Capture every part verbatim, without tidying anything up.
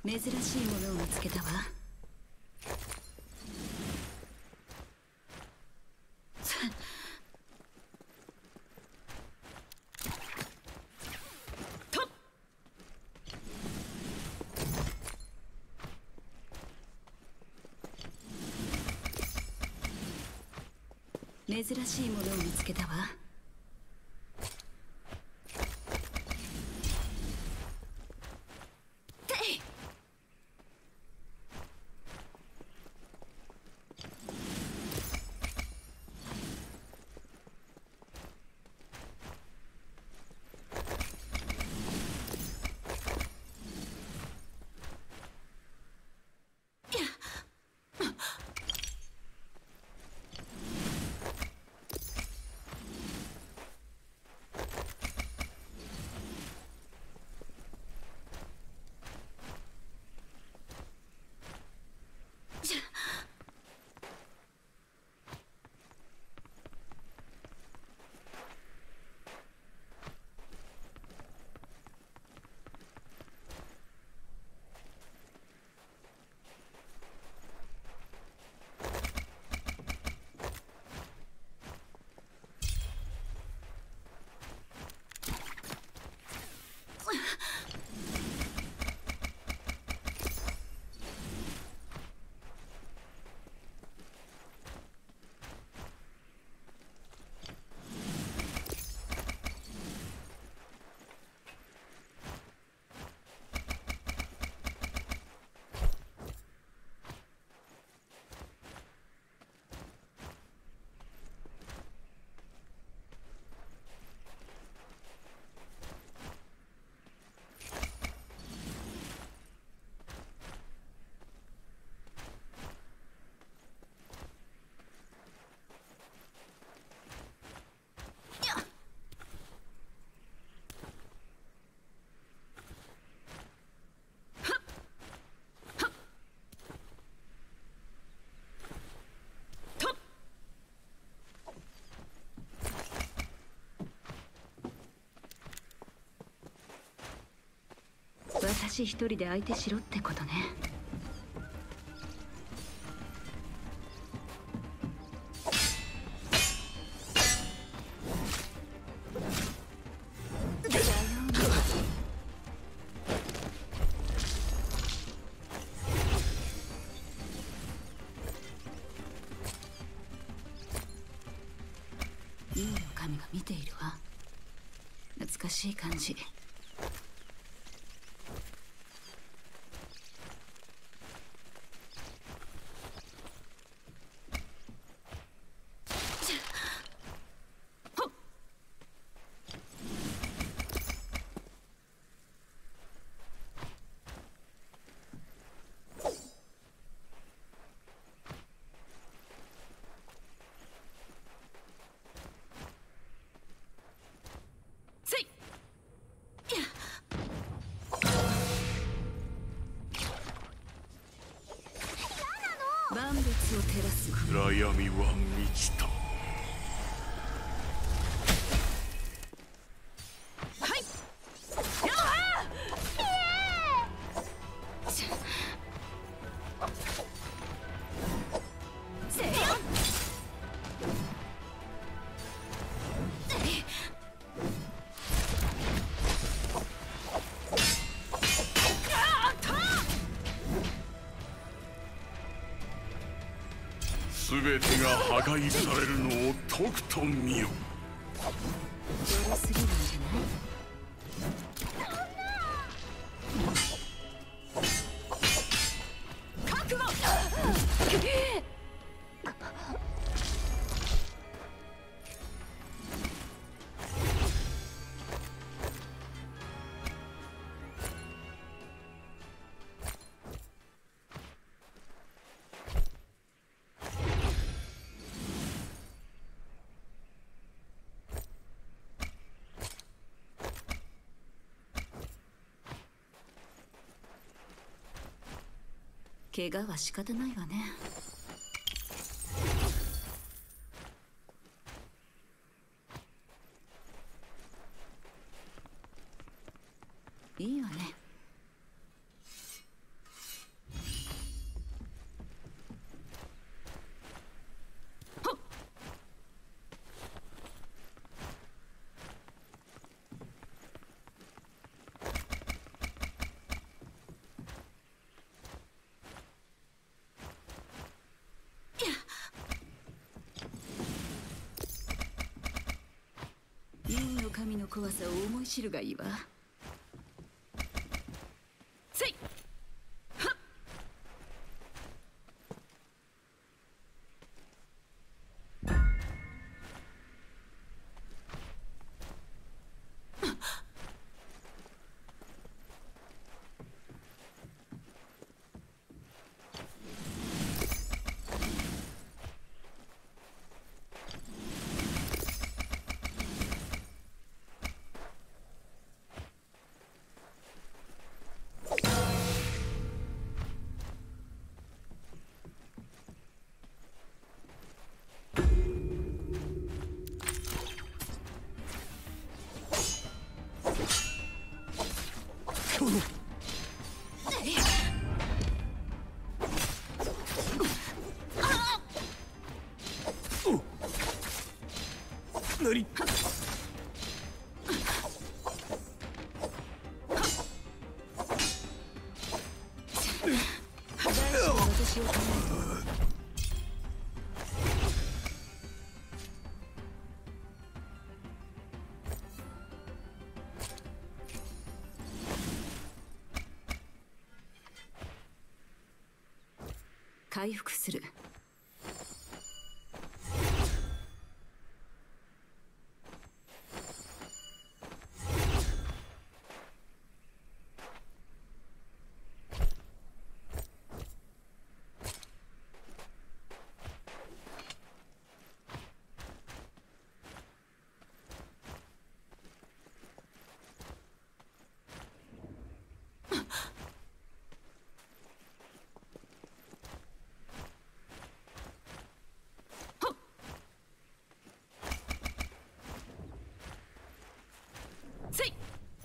珍しいものを見つけたわ。珍しいものを見つけたわ。私一人で相手しろってことね。いいの神が見ているわ。懐かしい感じ。万物を照らす暗闇は満ちた。 はい。 すべてが破壊されるのをとくと見よ。 弱すぎるんじゃない？覚悟！怪我は仕方ないわね。いいわね。 中身の怖さを思い知るがいいわ。せいはっ。 何？ 回復する。せい。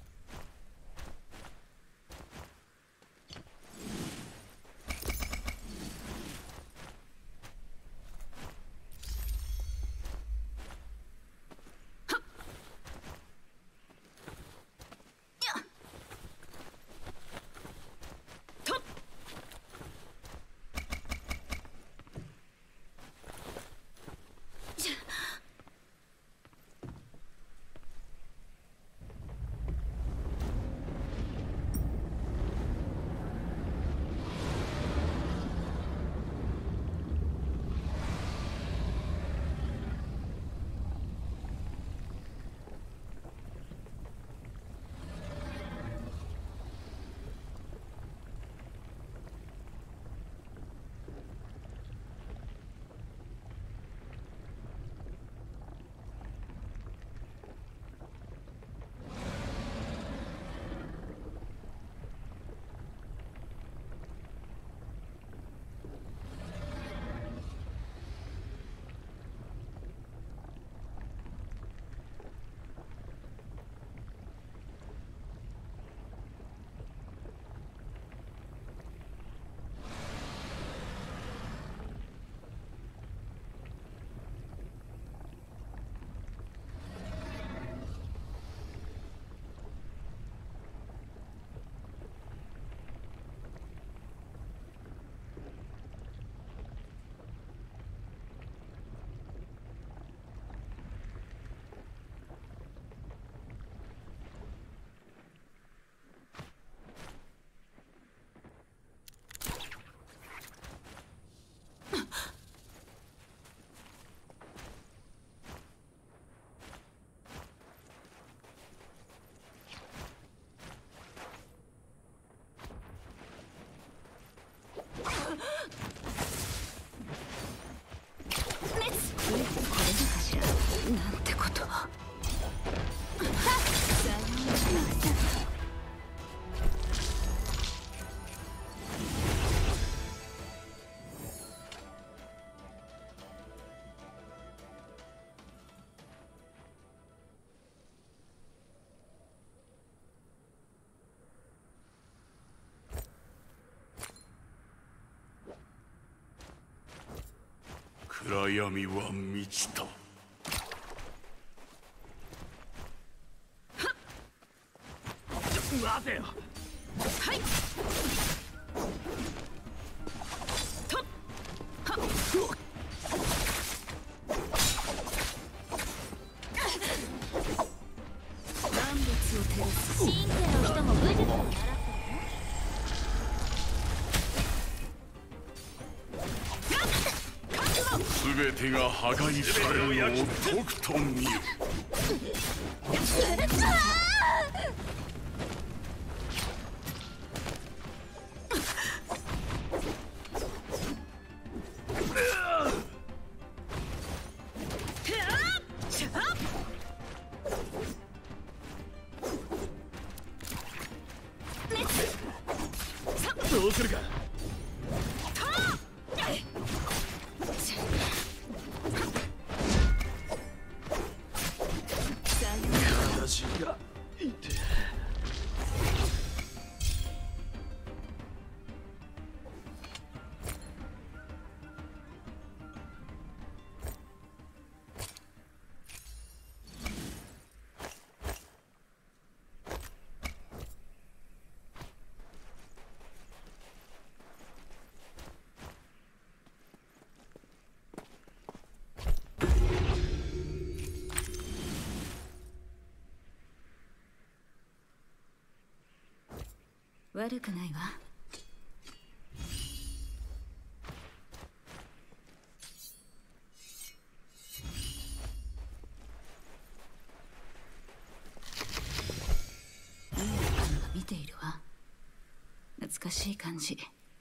なんてこと。 暗闇は満ちた。 待てよ。 はい。とっはっ。 全てが破壊されるのをとくと見よ。 どうするか。私がいて。 悪くないわ。いいのが見ているわ。懐かしい感じ。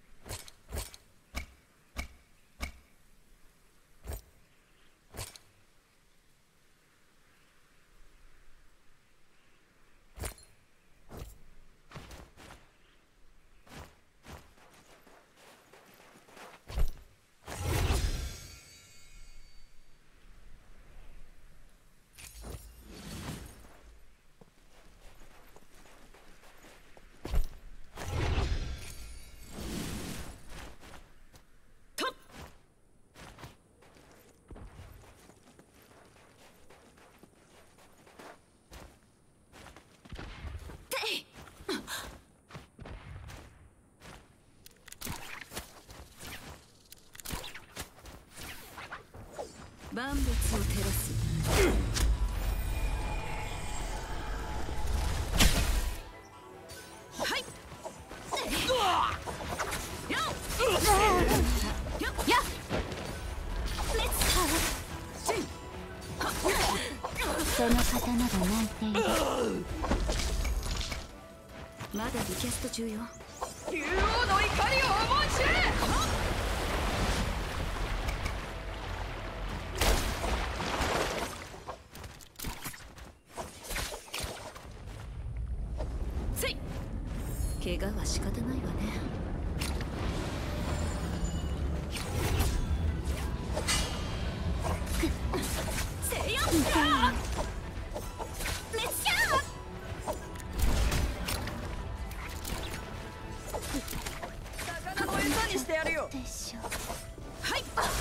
万物を照らす。はい。よっ。よっ。やっ。レッツ。 その刀が泣いている。 まだリキャスト中よ。 竜王の怒りを思い知れ。 怪我は仕方ないわね。せよ。レッツゴー。魚の餌にしてやるよ。 でしょ。 はい。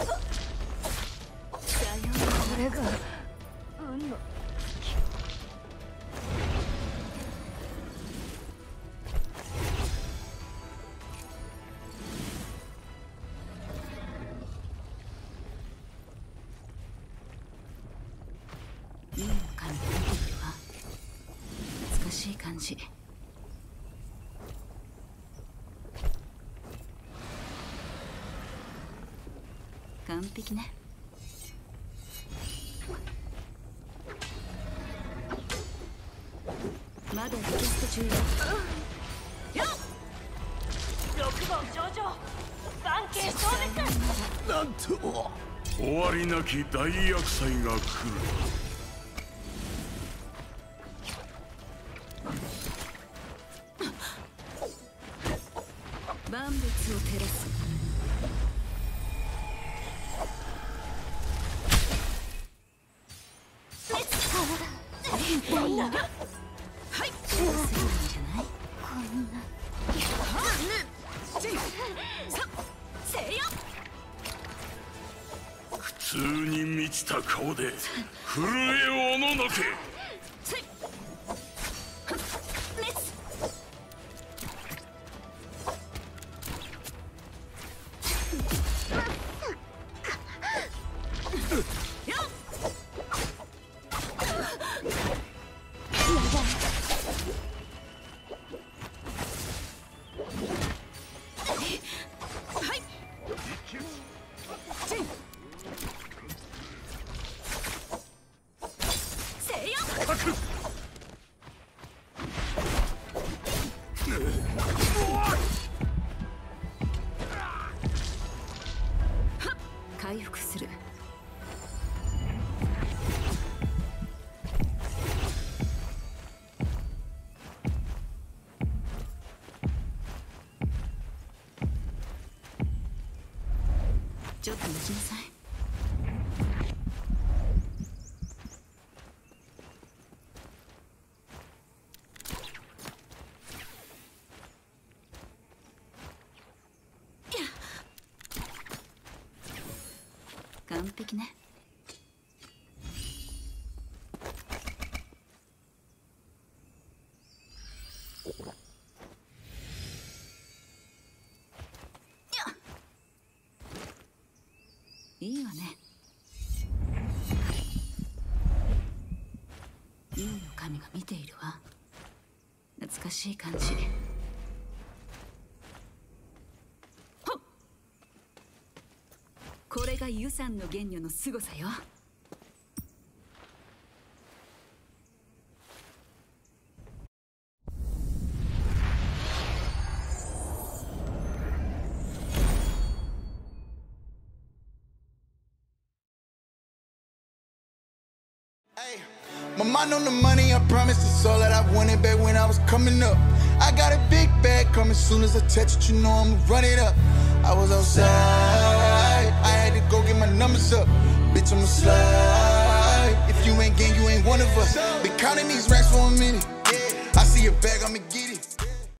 さようなら。これが運の。 いいのか見ているわ。懐かしい感じ。完璧ね。まだリキャスト中よ。よっ。 ろくごう上々。関係消滅。 なんと終わりなき大厄災が来る。 万物を照らす。はい。するんじゃない？ こんな。 せよ。 普通に満ちた顔で震えをおののけ。 ちょっと待ちなさい。完璧ね。いいわね。竜の神が見ているわ。懐かしい感じ。ほっ、これがユさんの原女の凄さよ。 My mind on the money, I promised it's all that I wanted back when I was coming up. I got a big bag coming soon as I touch it, you know I'ma run it up. I was outside, I had to go get my numbers up. Bitch, I'ma slide. If you ain't gang, you ain't one of us. Been counting these racks for a minute. I see a bag, I'ma get it.